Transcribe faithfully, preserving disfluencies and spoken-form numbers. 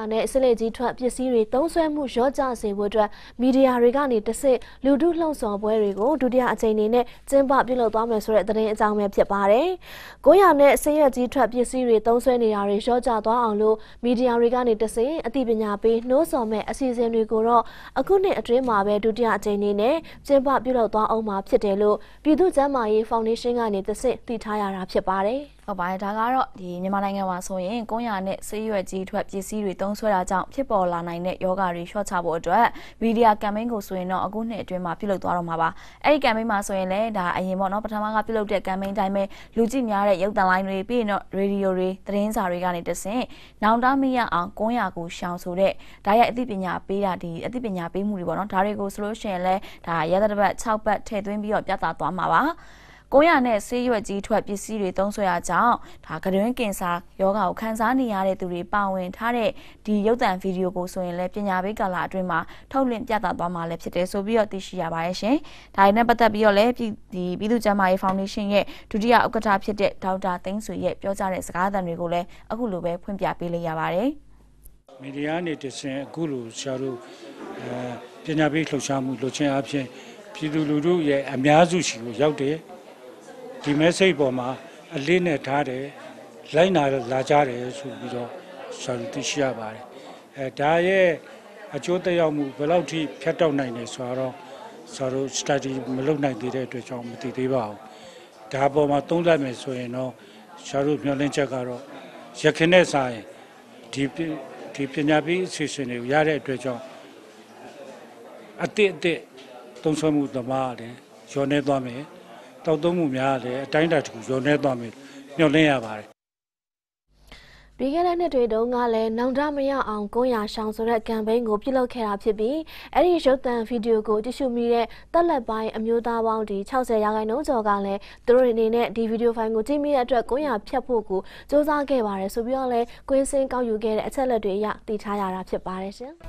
ရာနဲ့စလေကြီးထွက်ပစ္စည်းတွေသုံးစွဲမှုရော့ကျစေဖို့အတွက်မီဒီယာတွေကနေတစ်စစ်လူထုလှုံ့ဆော်ပွဲတွေကိုဒုတိယအကြိမ်အနေနဲ့ကျင်းပပြုလုပ်သွားမယ်ဆိုတဲ့သတင်းအကြောင်းပဲဖြစ်ပါတယ်။ကိုးရာနဲ့စရွက်ကြီးထွက်ပစ္စည်းတွေသုံးစွဲနေတာတွေရော့ကျသွားအောင်လို့မီဒီယာတွေကနေတစ်စစ်အသိပညာပေးနှိုးဆော်မဲ့အစီအစဉ်တွေကိုတော့အခုနှစ်အတွင်းမှာပဲဒုတိယအကြိမ်အနေနဲ့ကျင်းပပြုလုပ်သွားအောင်မှာဖြစ်တယ်လို့ပြည်သူ့ကျန်းမာရေးဖောင်ဒေးရှင်းကနေတစ်စစ်သိထားရတာဖြစ်ပါတယ်။ဟုတ်ပါတယ်ဒါကတော့ဒီမြန်မာနိုင်ငံမှာဆိုရင်ကိုးရာနဲ့ဆေးရွက်ကြီးထွက်ပစ္စည်းတွေသုံးစွဲတာကြောင့်ဖြစ်ပေါ်လာနိုင်တဲ့ယောဂတွေလျှော့ချဖို့အတွက်မီဒီယာကမ်ပိန်းကိုဆိုရင်တော့အခုနှစ်အတွင်းမှာပြုလုပ်သွားတော့မှာပါအဲ့ဒီကမ်ပိန်းမှာဆိုရင်လည်းဒါအရင်ပေါ့နော်ပထမကပြုလုပ်တဲ့ကမ်ပိန်းတိုင်းပဲလူကြည့်များတဲ့ရုပ်သံလိုင်းတွေပြီးရင်တော့ရေဒီယိုတွေသတင်းစာတွေကနေတဆင့်နောင်တမရအောင်ကိုးရာကိုရှောင်ဆိုတဲ့ဒါရဲ့အသိပညာပေးတာဒီအသိပညာပေးမှုတွေပေါ့နော်ဒါတွေကိုဆိုလို့ရှိရင်လည်းဒါရသတ္တပတ်၆ပတ်ထည့်သွင်းပြီးတော့ပြသသွားမှာပါကိုးရာနဲ့ဆေးရွက်ကြီးထွက်ပစ္စည်းတွေသုံးစွဲရကြောင်းဒါကတွင်းကင်ဆာယောဂါကိုခံစားနေရတဲ့သူတွေပါဝင်ထားတဲ့ဒီရုပ်သံဗီဒီယိုကိုဆိုရင်လည်းပညာပေးကာလအတွင်းမှာထုတ်လွှင့်ပြသသွားမှာလည်းဖြစ်တယ်ဆိုပြီးတော့သိရှိရပါတယ်ရှင်။ဒါနဲ့ပတ်သက်ပြီးတော့လည်းဒီပြည်သူ့ကျန်းမာရေးဖောင်ဒေးရှင်းရဲ့ဒုတိယဥက္ကဋ္ဌဖြစ်တဲ့ဒေါက်တာသိန်းဆွေရဲ့ပြောကြားတဲ့စကားသံတွေကိုလည်းအခုလိုပဲဖွင့်ပြပေးလိုက်ရပါတယ်။မီဒီယာနဲ့တဆင့်အခုလိုဆရာတို့အဲပညာပေးလှုပ်ရှားမှုလုပ်ခြင်းအပြင်ပြည်သူလူထုရဲ့အများစုရှိကိုရောက်တယ်ဒီ message ပေါ်မှာအလေးနဲ့ထားတယ်လိုက်နာလာကြတယ်ဆိုပြီးတော့ဆရာတို့သိရှိရပါတယ်အဲဒါရဲ့အကျိုးသက်ရောက်မှုဘယ်လောက်ထိဖြတ်တောက်နိုင်လဲဆိုတော့ဆရာတို့ study မလုပ်နိုင်သေးတဲ့အတွက်ကြောင့်မသိသေးပါဘူးဒါပေါ်မှာသုံးသပ်မယ်ဆိုရင်တော့ဆရာတို့မျှော်လင့်ချက်ကတော့ရခင်နဲ့ဆိုင်ဒီဒီပညာပေးအစီအစဉ်တွေကိုရတဲ့အတွက်ကြောင့်အတိအသစ်သုံးဆွဲမှုသမားလည်းရောနေသွားမယ်တောက်သုံးမှုများလည်းအတိုင်းအတာတစ်ခုရောနေသွားမယ်မျှော်လင့်ရပါတယ်ပြီးခဲ့တဲ့နှစ်တွေတုန်းကလည်းနောင်တမရအောင်ကိုးရာရှောင်ဆိုတဲ့ကမ်ပိန်းကိုပြုလုပ်ခဲ့တာဖြစ်ပြီးအဲ့ဒီရုပ်သံဗီဒီယိုကိုကြည့်ရှုမိတဲ့တက်လက်ပိုင်းအမျိုးသားပေါင်းဒီ၆၀ရာခိုင်နှုန်းကျော်ကလည်းသူတို့အနေနဲ့ဒီဗီဒီယိုဖိုင်ကိုကြည့်မိတဲ့အတွက်ကိုးရာဖြတ်ဖို့ကိုစူးစမ်းခဲ့ပါတယ်ဆိုပြီးတော့လည်းကွင်းစင်းကောက်ယူခဲ့တဲ့အချက်လက်တွေအရသိထားရတာဖြစ်ပါတယ်ရှင်